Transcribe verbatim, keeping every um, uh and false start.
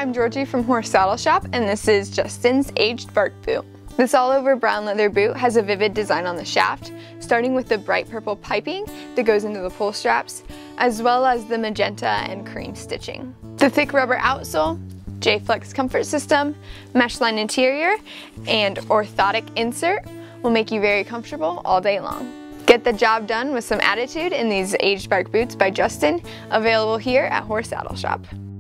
I'm Georgie from Horse Saddle Shop, and this is Justin's aged bark boot. This all-over brown leather boot has a vivid design on the shaft, starting with the bright purple piping that goes into the pull straps, as well as the magenta and cream stitching. The thick rubber outsole, J-Flex comfort system, mesh line interior, and orthotic insert will make you very comfortable all day long. Get the job done with some attitude in these aged bark boots by Justin, available here at Horse Saddle Shop.